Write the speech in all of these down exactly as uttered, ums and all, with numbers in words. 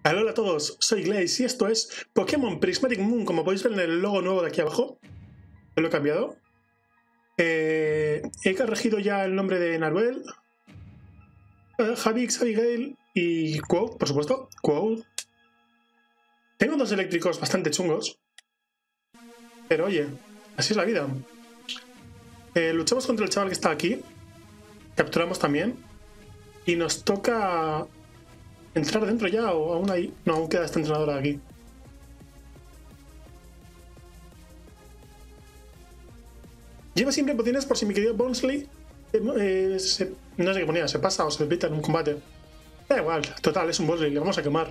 Hola a todos, soy Glaze y esto es Pokémon Prismatic Moon. Como podéis ver en el logo nuevo de aquí abajo, lo he cambiado. Eh, he corregido ya el nombre de Naruel, eh, Javix, Abigail y Quo, por supuesto, Quo. Tengo dos eléctricos bastante chungos, pero oye, así es la vida. Eh, luchamos contra el chaval que está aquí, capturamos también, y nos toca entrar dentro ya, o aún hay... No, aún queda esta entrenadora aquí. Lleva siempre pociones por si mi querido Bonsley eh, eh, se, no sé qué ponía, se pasa o se repite en un combate. Da igual, total, es un Bonsley, le vamos a quemar.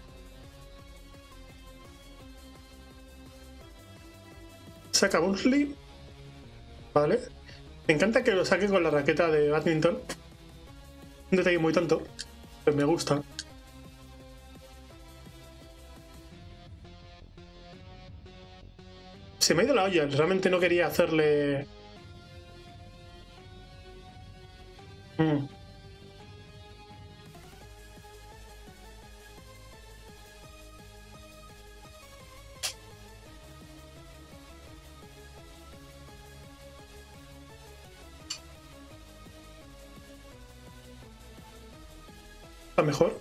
Saca Bonsley. Vale. Me encanta que lo saque con la raqueta de badminton. Un detalle muy tonto, pero me gusta. Se me ha ido la olla, realmente no quería hacerle... Mm. Está mejor.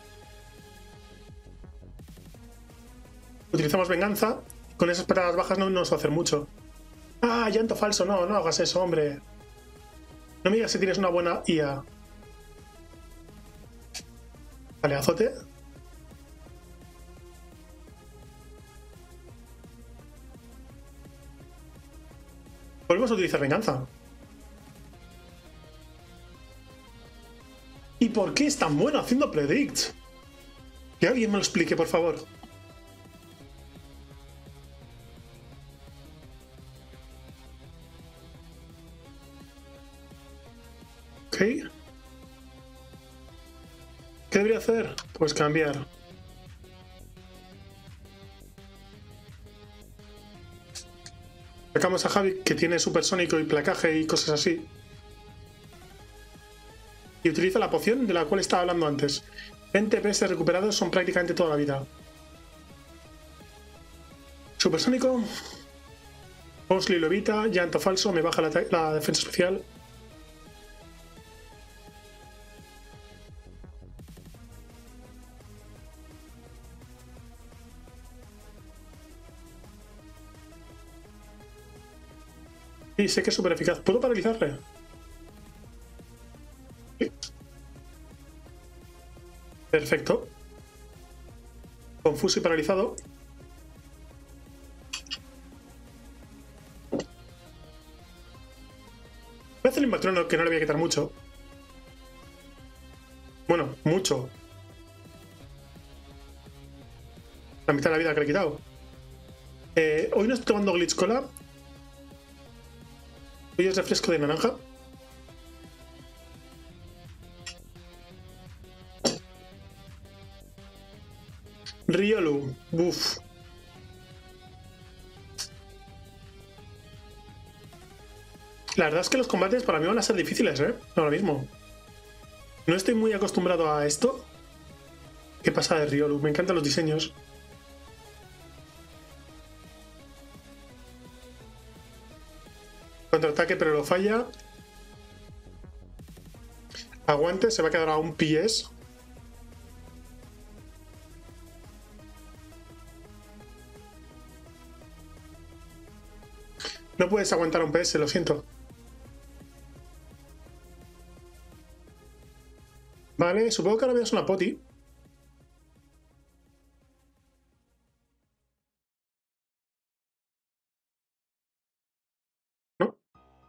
Utilizamos venganza. Con esas patadas bajas no nos va a hacer mucho. Ah, llanto falso, no, no hagas eso, hombre. No me digas si tienes una buena I A. Vale, azote. Volvemos a utilizar venganza. ¿Y por qué es tan bueno haciendo predict? Que alguien me lo explique, por favor. Ok. ¿Qué debería hacer? Pues cambiar. Sacamos a Javi, que tiene supersónico y placaje y cosas así. Y utiliza la poción de la cual estaba hablando antes. veinte P S recuperados son prácticamente toda la vida. Supersónico. Bonsley lo evita. Llanto falso. Me baja la, la defensa especial. Sí, sé que es súper eficaz. ¿Puedo paralizarle? Sí. Perfecto. Confuso y paralizado. Voy a hacer el Impactrono, que no le voy a quitar mucho. Bueno, mucho. La mitad de la vida que le he quitado. Eh, hoy no estoy tomando Glitch Cola. Hoy es refresco de naranja. Riolu. Buf. La verdad es que los combates para mí van a ser difíciles, ¿eh? Ahora mismo. No estoy muy acostumbrado a esto. ¿Qué pasa de Riolu? Me encantan los diseños. Contraataque, pero lo falla. Aguante, se va a quedar a un P S. No puedes aguantar a un P S, lo siento. Vale, supongo que ahora veas una poti. ¿No?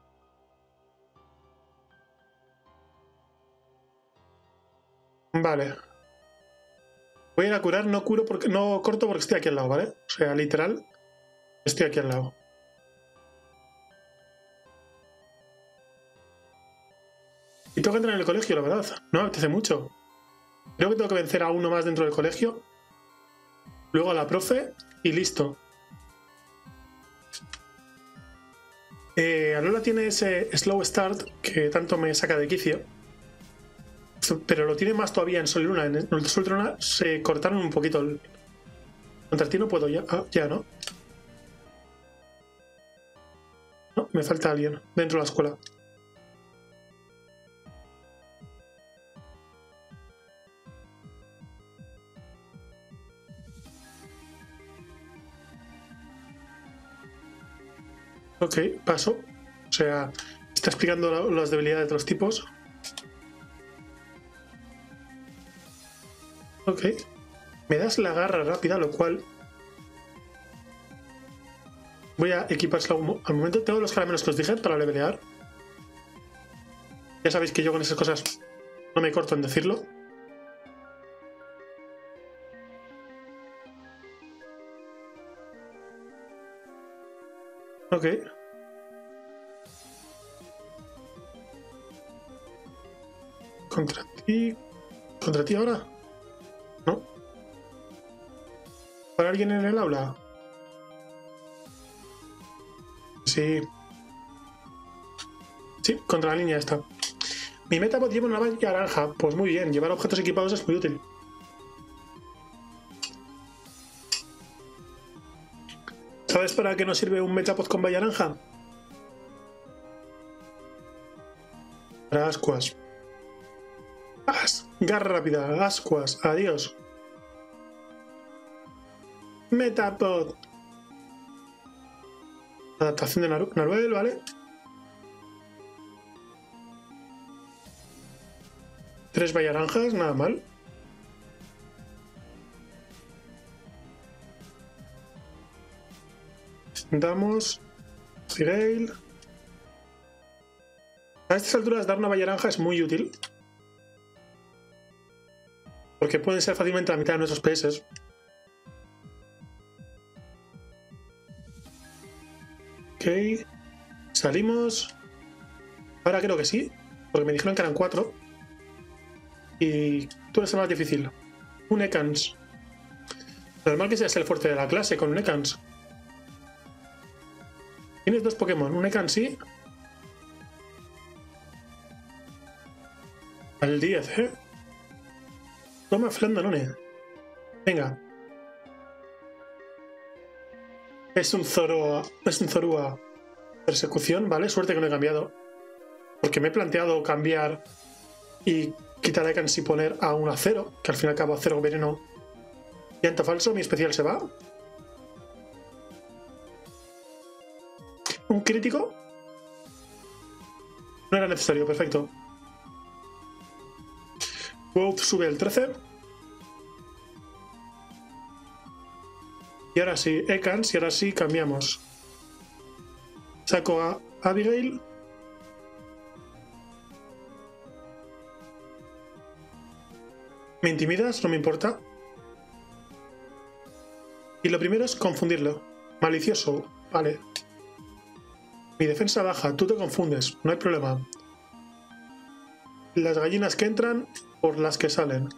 Vale. Voy a ir a curar, no curo porque no corto porque estoy aquí al lado, ¿vale? O sea, literal, estoy aquí al lado. Y tengo que entrar en el colegio, la verdad. No me apetece mucho. Creo que tengo que vencer a uno más dentro del colegio. Luego a la profe y listo. Eh, Alola tiene ese slow start que tanto me saca de quicio. Pero lo tiene más todavía en Sol y Luna. En el Sol y Luna se cortaron un poquito. El... Contra ti no puedo ya. Ah, ya, ¿no? No, me falta alguien dentro de la escuela. Ok, paso. O sea, está explicando la, las debilidades de los tipos. Ok. Me das la garra rápida, lo cual... Voy a equipárselo al momento. Tengo los caramelos que os dije para levelear. Ya sabéis que yo con esas cosas no me corto en decirlo. Ok. Contra ti... ¿Contra ti ahora? ¿No? ¿Para alguien en el aula? Sí. Sí, contra la línea está. Mi Metapod lleva una valla naranja. Pues muy bien, llevar objetos equipados es muy útil. ¿Sabes para qué nos sirve un Metapod con valla naranja? Para ascuas. As, garra rápida, ascuas, adiós. Metapod. Adaptación de Naru Naruel, ¿vale? Tres vallas naranjas, nada mal. Damos Sigale. A estas alturas dar una valla naranja es muy útil. Porque pueden ser fácilmente la mitad de nuestros P S. Ok. Salimos. Ahora creo que sí. Porque me dijeron que eran cuatro. Y tú eres el más difícil. Un Ekans. Normal que seas el fuerte de la clase con un Ekans. Tienes dos Pokémon. Un Ekans sí. Al diez, ¿eh? Toma Flandanone. Venga. Es un Zoroa. Es un Zorua. Persecución, ¿vale? Suerte que no he cambiado. Porque me he planteado cambiar y quitar a Ekans y poner a un acero, que al fin y al cabo acero veneno. Llanto falso, mi especial se va. ¿Un crítico? No era necesario, perfecto. Growth sube el trece. Y ahora sí, Ekans, y ahora sí cambiamos. Saco a Abigail. ¿Me intimidas? No me importa. Y lo primero es confundirlo. Malicioso, vale. Mi defensa baja, tú te confundes, no hay problema. Las gallinas que entran por las que salen.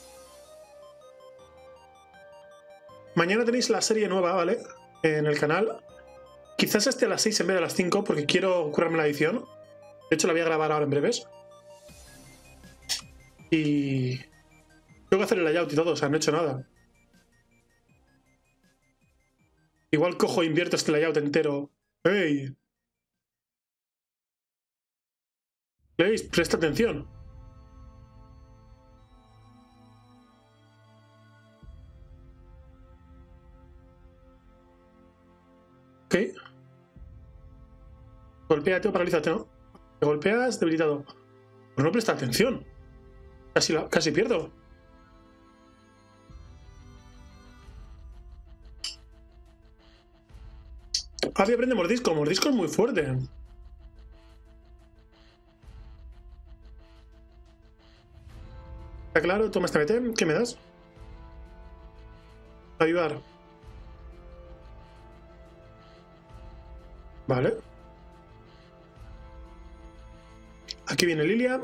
Mañana tenéis la serie nueva, ¿vale? En el canal. Quizás esté a las seis en vez de a las cinco porque quiero curarme la edición. De hecho la voy a grabar ahora en breves. Y... tengo que hacer el layout y todo, o sea, no he hecho nada. Igual cojo e invierto este layout entero. ¡Ey! ¿Veis? Presta atención. Ok. Golpéate o paralízate, ¿no? Te golpeas, debilitado. Pero no presta atención. Casi, la, casi pierdo. Avi aprende mordisco. Mordisco es muy fuerte. Está claro, toma esta B T. ¿Qué me das? Avivar. Vale. Aquí viene Lilia.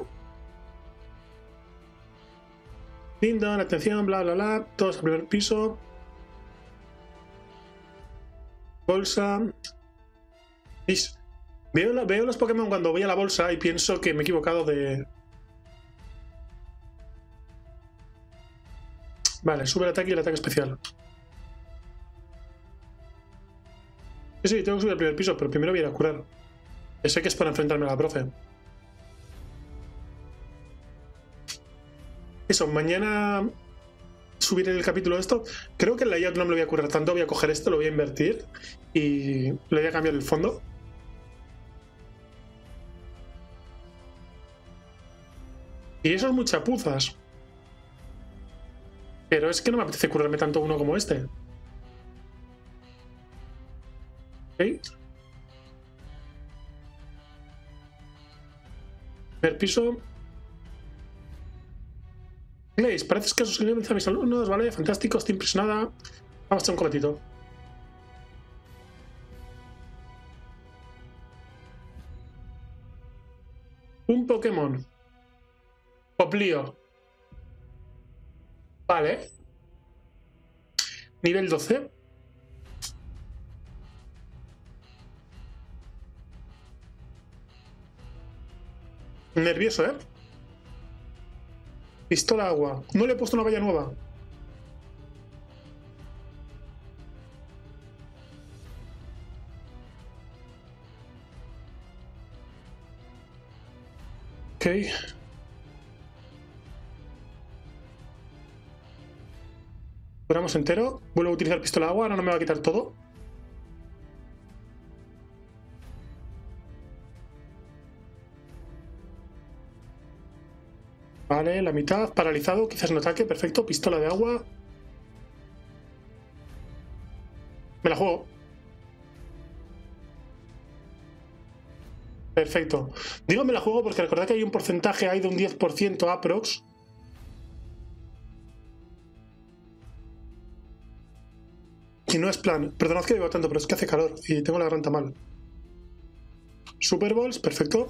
Lindon, atención, bla, bla, bla. Todos al primer piso. Bolsa. ¿Veis? Veo, veo los Pokémon cuando voy a la bolsa y pienso que me he equivocado de... Vale, sube el ataque y el ataque especial. Sí, sí, tengo que subir al primer piso, pero primero voy a ir a curar. Yo sé que es para enfrentarme a la profe. Eso, mañana subiré el capítulo de esto. Creo que el layout no me lo voy a curar tanto, voy a coger esto, lo voy a invertir y le voy a cambiar el fondo. Y eso es muy chapuzas. Pero es que no me apetece curarme tanto uno como este. Ok. Primer piso. Glaze, parece que sus a mis alumnos, ¿vale? Fantástico, estoy impresionada. Vamos a hacer un combatito. Un Pokémon. Poplio. Vale. Nivel doce. Nervioso, ¿eh? Pistola agua. No le he puesto una valla nueva. Ok. Curamos entero. Vuelvo a utilizar pistola agua. Ahora no me va a quitar todo. Vale, la mitad. Paralizado. Quizás no ataque. Perfecto. Pistola de agua. Me la juego. Perfecto. Digo me la juego porque recordad que hay un porcentaje ahí de un diez por ciento aprox. Y no es plan. Perdonad que digo tanto, pero es que hace calor y tengo la garganta mal. Super Balls, perfecto.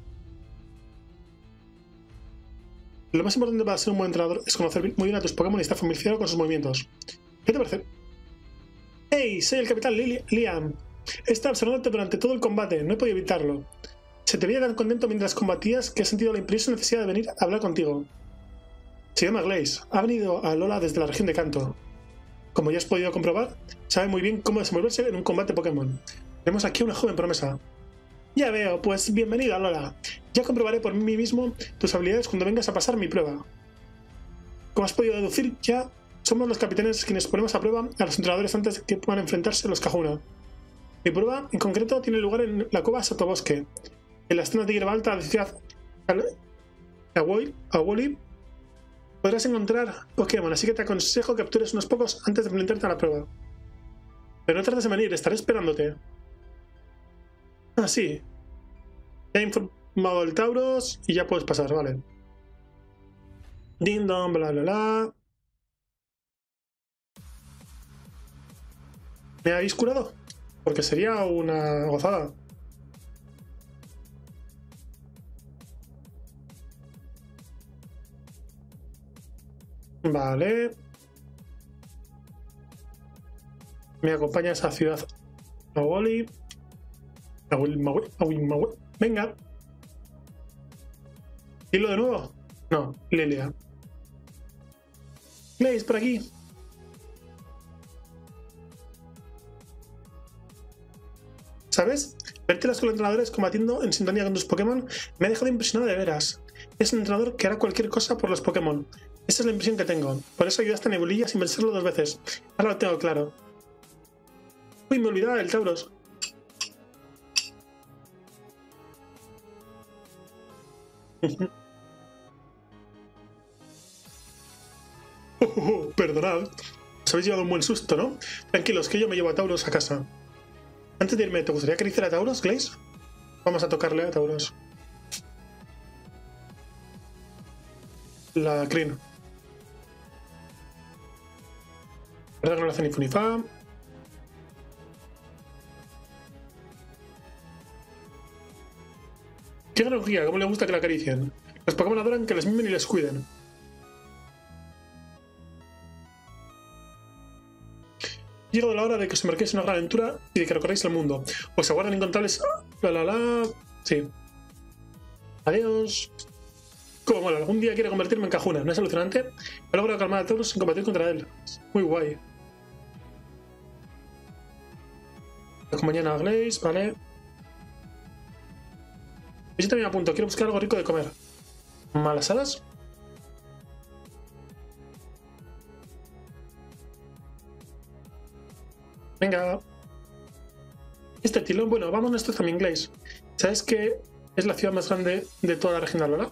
Lo más importante para ser un buen entrenador es conocer muy bien a tus Pokémon y estar familiarizado con sus movimientos. ¿Qué te parece? ¡Hey! Soy el capitán Lili Liam. He estado observándote durante todo el combate, no he podido evitarlo. Se te veía tan contento mientras combatías que he sentido la imperiosa necesidad de venir a hablar contigo. Se llama Glaze. Ha venido a Alola desde la región de Kanto. Como ya has podido comprobar, sabe muy bien cómo desenvolverse en un combate Pokémon. Tenemos aquí a una joven promesa. Ya veo, pues bienvenido a Alola. Ya comprobaré por mí mismo tus habilidades cuando vengas a pasar mi prueba. Como has podido deducir, ya somos los capitanes quienes ponemos a prueba a los entrenadores antes de que puedan enfrentarse a los Kahuna. Mi prueba, en concreto, tiene lugar en la cueva Sotobosque, en la escena de hierba alta de ciudad Awoli. Podrás encontrar Pokémon, así que te aconsejo que captures unos pocos antes de enfrentarte a la prueba. Pero no tardes en venir, estaré esperándote. Ah, sí. Ya he informado el Tauros y ya puedes pasar, vale. Ding dong, bla bla bla. ¿Me habéis curado? Porque sería una gozada. Vale. Me acompañas a ciudad Awoli. Venga. ¿Dilo de nuevo? No, Lilia. Glaze, por aquí. ¿Sabes? Verte las entrenadores combatiendo en sintonía con tus Pokémon me ha dejado impresionado de veras. Es un entrenador que hará cualquier cosa por los Pokémon. Esa es la impresión que tengo. Por eso ayudaste a Nebulilla sin pensarlo dos veces. Ahora lo tengo claro. Uy, me olvidaba del Tauros. oh, oh, oh, perdonad. Os habéis llevado un buen susto, ¿no? Tranquilos, que yo me llevo a Tauros a casa. Antes de irme, ¿te gustaría acariciar a Tauros, Glaze? Vamos a tocarle a Tauros. La Crin. ¿Verdad que no le hace ni fu ni fa? ¡Qué energía! ¿Cómo le gusta que la acaricien? Los Pokémon adoran que les mimen y les cuiden. Ha llegado la hora de que os embarquéis en una gran aventura y de que recorráis el mundo. Os aguardan incontables... La la la... Sí. Adiós. Como algún día quiere convertirme en Kahuna. ¿No es alucinante? He logrado calmar a todos sin combatir contra él. Muy guay. Como mañana a Glaze, vale. Y yo también apunto. Quiero buscar algo rico de comer. ¿Malas hadas? Venga. Este tilón, bueno, vamos nosotros también, Glaze. ¿Sabes qué es la ciudad más grande de toda la región de Alola?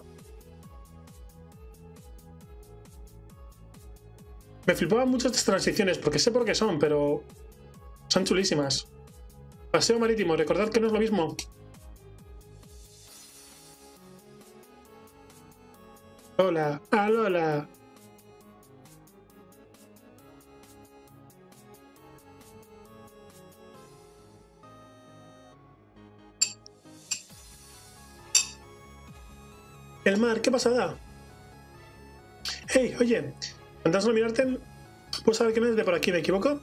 Me flipaban mucho estas transiciones, porque sé por qué son, pero son chulísimas. Paseo marítimo, recordad que no es lo mismo. Hola, Alola. El mar, ¿qué pasada? Hey, oye, antes de mirarte, ¿puedo saber quién es de por aquí? ¿Me equivoco?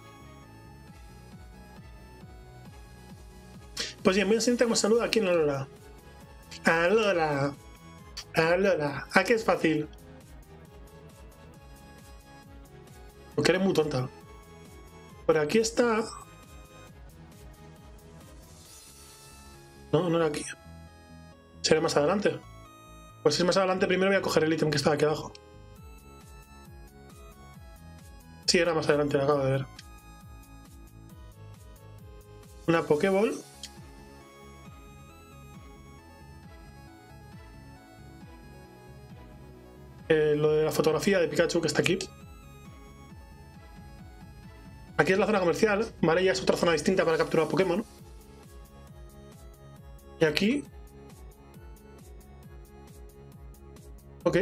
Pues bien, voy a enseñarte cómo saluda aquí en Alola. Alola. Alola. ¿A qué es fácil? Porque eres muy tonta. Por aquí está... No, no era aquí. Será más adelante. Pues si es más adelante, primero voy a coger el ítem que estaba aquí abajo. Sí, era más adelante, lo acabo de ver. Una Pokéball. Eh, lo de la fotografía de Pikachu que está aquí. Aquí es la zona comercial, ¿vale? Ya es otra zona distinta para capturar Pokémon. Y aquí... Ok.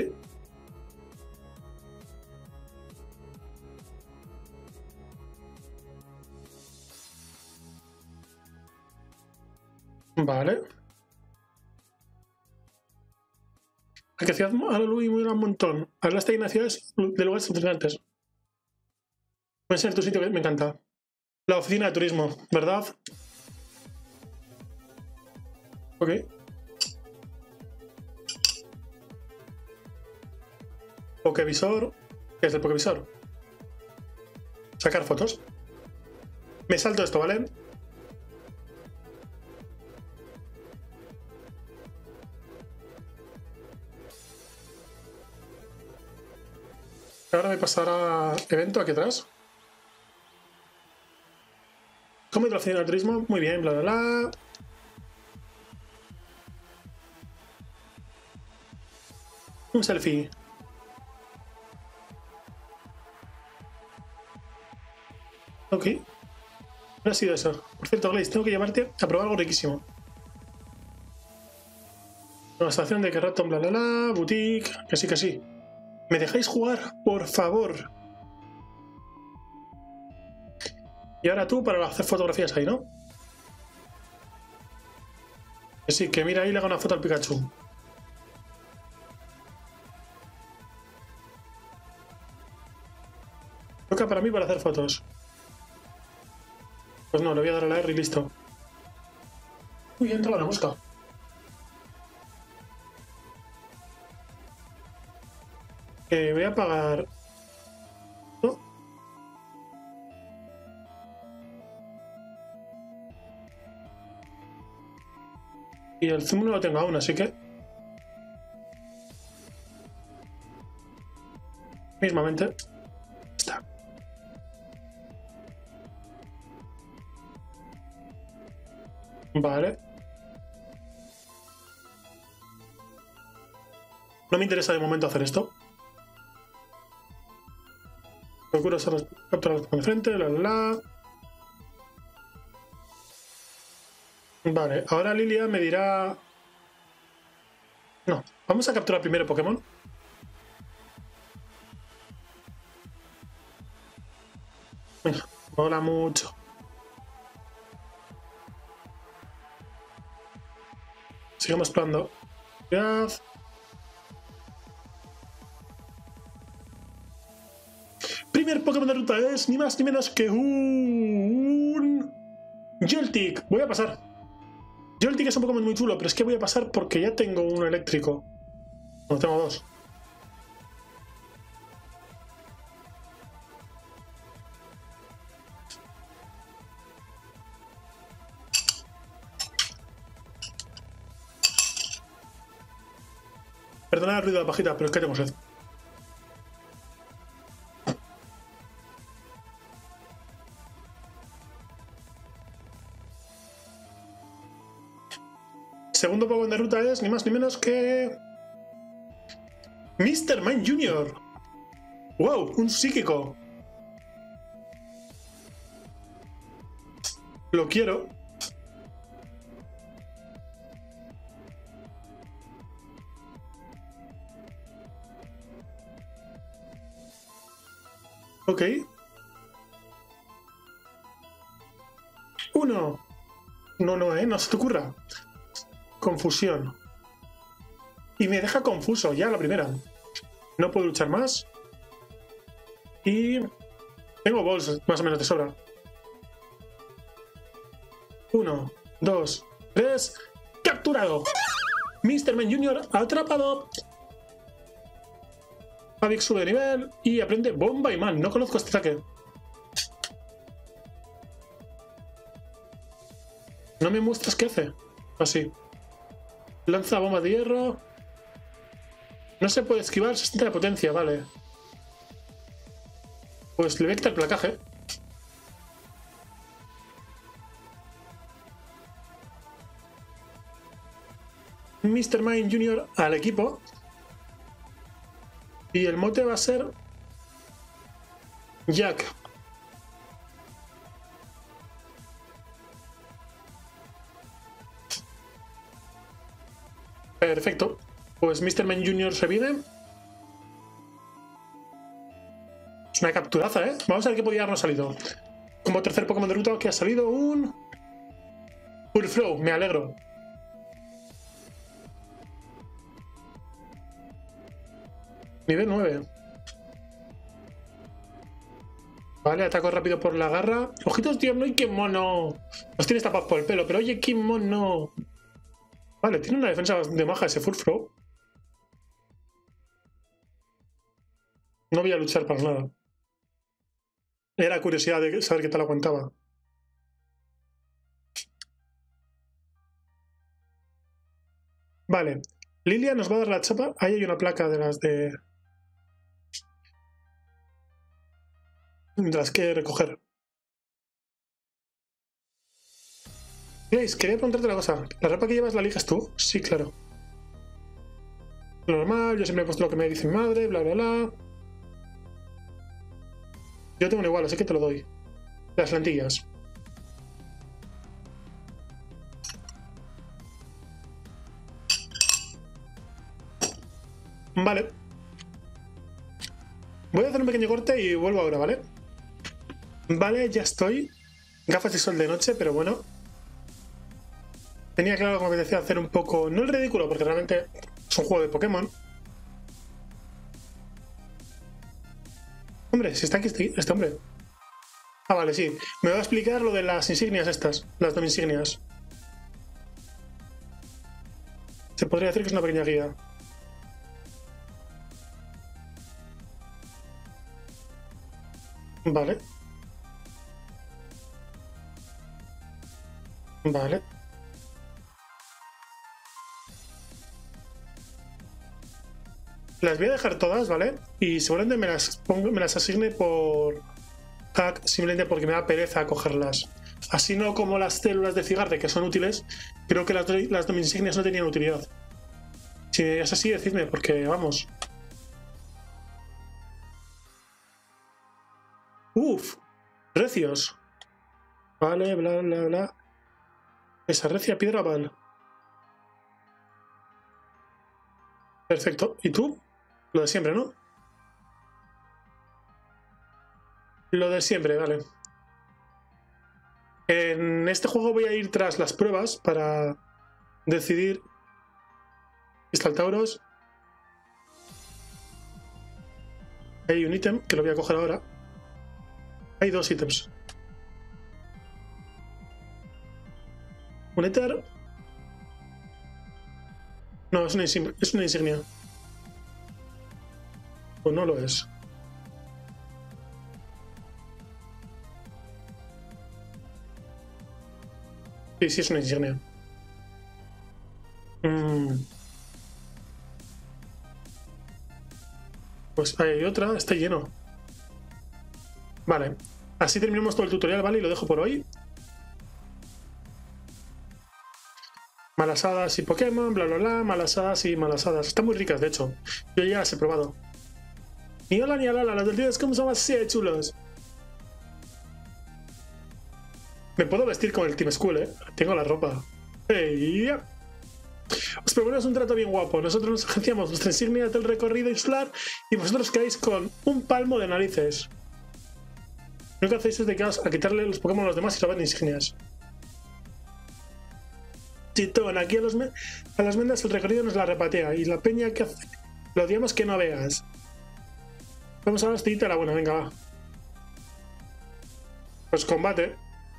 Vale. La que ciudad a la luz y muy un montón. Habla esta de ciudades de lugares interesantes. Puede ser tu sitio que me encanta. La oficina de turismo, ¿verdad? Ok. Pokevisor. ¿Qué es el Pokevisor? Sacar fotos. Me salto esto, ¿vale? Ahora me pasará evento aquí atrás. ¿Cómo es la oficina de turismo? Muy bien, bla, bla, bla. Un selfie. Ok. No ha sido eso. Por cierto, Glaze, tengo que llevarte a probar algo riquísimo. Nueva estación de Kerraton, bla, bla, bla. Boutique. Que sí, que sí. ¿Me dejáis jugar? Por favor. Y ahora tú para hacer fotografías ahí, ¿no? Que sí, que mira ahí le hago una foto al Pikachu. Toca para mí para hacer fotos. Pues no, le voy a dar a la R y listo. Uy, ha entrado la mosca. Eh, voy a apagar... ¿No? Y el zoom no lo tengo aún, así que... Mismamente. Está. Vale. No me interesa de momento hacer esto. Procuro capturar con frente, la la la. Vale, ahora Lilia me dirá... No, vamos a capturar primero Pokémon. Venga, mola mucho. Sigamos explorando. Cuidado. Primer Pokémon de ruta es ni más ni menos que un... Joltik. Voy a pasar. Joltik es un Pokémon muy chulo, pero es que voy a pasar porque ya tengo uno eléctrico. No, tengo dos. Perdona el ruido de la pajita, pero es que tengo sed. Segundo Pokémon de ruta es ni más ni menos que... mister Mime junior ¡Wow! Un psíquico. Lo quiero. Ok. Uno. No, no, eh. No se te ocurra. Confusión. Y me deja confuso ya la primera. No puedo luchar más. Y... tengo balls más o menos de sobra. Uno, dos, tres... ¡Capturado! mister Mime junior atrapado. Pavix sube de nivel y aprende Bomba y Man. No conozco este ataque. No me muestras qué hace. Así. Lanza bomba de hierro. No se puede esquivar, sesenta de potencia, vale. Pues le voy a quitar el placaje. mister Mime junior al equipo. Y el mote va a ser... Jack. Perfecto. Pues mister Mime junior se viene. Es una capturaza, ¿eh? Vamos a ver qué podía habernos salido. Como tercer Pokémon de ruta que ha salido un... Furfrou, me alegro. Nivel nueve. Vale, ataco rápido por la garra. Ojitos tierno y qué mono. Los tienes tapados por el pelo, pero oye, qué mono. Vale, tiene una defensa de maja ese Furfrou. No voy a luchar para nada. Era curiosidad de saber qué tal aguantaba. Vale. Lilia nos va a dar la chapa. Ahí hay una placa de las de... de las que recoger. Grace, quería preguntarte una cosa. ¿La ropa que llevas la eliges tú? Sí, claro. Lo normal, yo siempre he puesto lo que me dice mi madre, bla, bla, bla. Yo tengo uno igual, así que te lo doy. Las lentillas. Vale. Voy a hacer un pequeño corte y vuelvo ahora, ¿vale? Vale, ya estoy. Gafas de sol de noche, pero bueno. Tenía claro que me apetecía hacer un poco... no el ridículo, porque realmente es un juego de Pokémon. Hombre, si está aquí este, este hombre. Ah, vale, sí. Me va a explicar lo de las insignias estas. Las dos insignias. Se podría decir que es una pequeña guía. Vale. Vale. Las voy a dejar todas, ¿vale? Y seguramente me las, pongo, me las asigne por hack, simplemente porque me da pereza cogerlas. Así no como las células de Cigarde, que son útiles, creo que las, las dos insignias no tenían utilidad. Si es así, decidme, porque vamos. Uf, recios. Vale, bla, bla, bla. Esa recia piedra val. Perfecto. ¿Y tú? Lo de siempre, ¿no? Lo de siempre, vale. En este juego voy a ir tras las pruebas para decidir... Cristaltauros. Hay un ítem que lo voy a coger ahora. Hay dos ítems. Un éter. No, es una insignia. Es una insignia. ¿O no lo es? Sí, sí es una insignia. Mm. Pues hay otra, está lleno. Vale, así terminamos todo el tutorial, ¿vale? Y lo dejo por hoy. Malasadas y Pokémon, bla bla bla, malasadas y malasadas. Están muy ricas, de hecho. Yo ya las he probado. Ni hola ni hola, las tortillas como son así de chulos. Me puedo vestir con el Team School, ¿eh? Tengo la ropa. Hey, yeah. Os proponemos un trato bien guapo. Nosotros nos agenciamos vuestra insignia del recorrido insular y vosotros quedáis con un palmo de narices. Lo que hacéis es dedicaros a quitarle los Pokémon a los demás y robar insignias. Chitón, aquí a, los a las mendas el recorrido nos la repatea y la peña que hace lo odiamos que no veas. Vamos a la hostillita la buena, venga, va. Pues combate.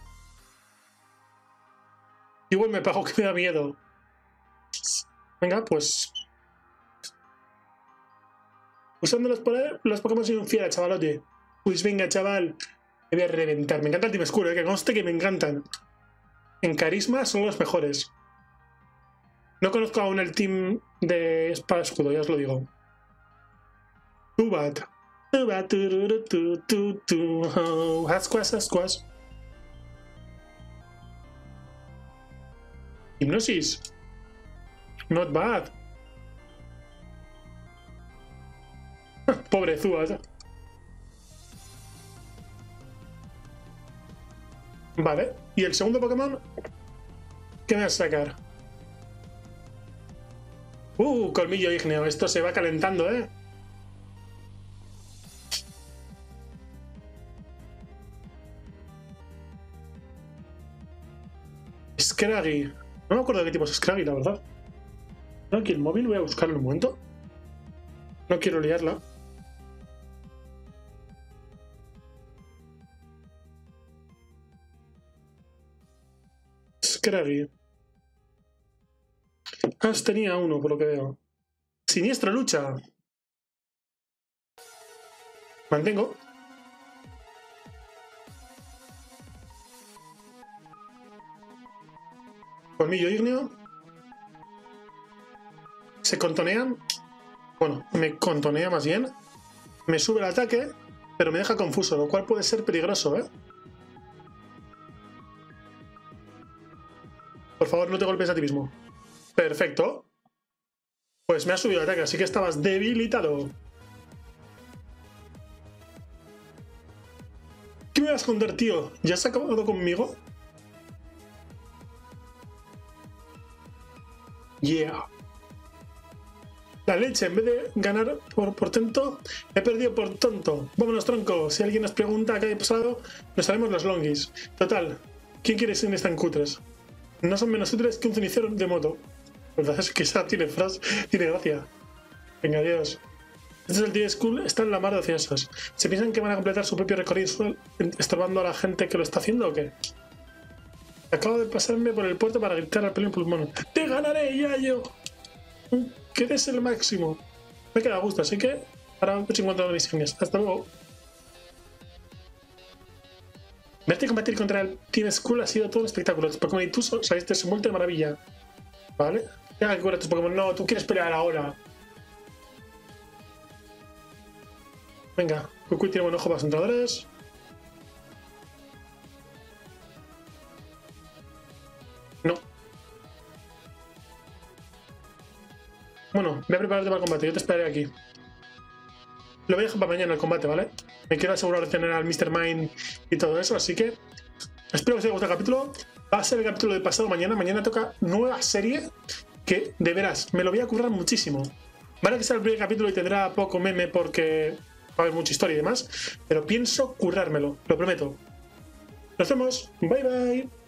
Igual me pago que me da miedo. Venga, pues... Usando los, los Pokémon soy un fiera, chavalote. Pues venga, chaval. Me voy a reventar. Me encanta el Team Oscuro, ¿eh? Que conste que me encantan. En carisma son los mejores. No conozco aún el team de Espada Escudo, ya os lo digo. Zubat. Zubat, tu, tu, tu, tu, oh. Ascuas, ascuas. Hipnosis. Not bad. Pobre Zubat. Vale. ¿Y el segundo Pokémon? ¿Qué me vas a sacar? Uh, colmillo ígneo. Esto se va calentando, ¿eh? Scraggy. No me acuerdo de qué tipo es Scraggy, la verdad. Aquí el móvil, voy a buscarlo un momento. No quiero liarla. Scraggy. Ah, tenía uno, por lo que veo. Siniestra lucha. Mantengo. Colmillo ígneo. Se contonean. Bueno, me contonea más bien. Me sube el ataque, pero me deja confuso, lo cual puede ser peligroso, ¿eh? Por favor, no te golpes a ti mismo. Perfecto. Pues me ha subido el ataque, así que estabas debilitado. ¿Qué me vas a contar, tío? ¿Ya has acabado conmigo? Yeah. La leche, en vez de ganar por, por tonto, he perdido por tonto. Vámonos, tronco. Si alguien nos pregunta qué ha pasado, nos haremos los longis. Total, ¿quién quiere ser tan cutres? No son menos útiles que un cenicero de moto. La verdad es que esa tiene frase, tiene gracia. Venga, adiós. Este es el Team School, están en la mar de ociosos. ¿Se piensan que van a completar su propio recorrido estorbando a la gente que lo está haciendo o qué? Acabo de pasarme por el puerto para gritar al pleno pulmón. ¡Te ganaré, Yayo! Que eres el máximo. Me queda a gusto, así que ahora me encuentro mis genios. Hasta luego. Verte combatir contra el Team School ha sido todo un espectáculo. Los Pokémon y tú saliste desenvuelto de maravilla. ¿Vale? Ya que cura tus Pokémon. No, tú quieres pelear ahora. Venga, Kukui tiene buen ojo para los entrenadores. No. Bueno, voy a prepararte para el combate. Yo te esperaré aquí. Lo voy a dejar para mañana el combate, ¿vale? Me quiero asegurar de tener al mister Mime y todo eso, así que espero que os haya gustado el capítulo. Va a ser el capítulo de pasado mañana. Mañana toca nueva serie que, de veras, me lo voy a currar muchísimo. Vale que sea el primer capítulo y tendrá poco meme porque va a haber mucha historia y demás, pero pienso currármelo, lo prometo. Nos vemos. Bye, bye.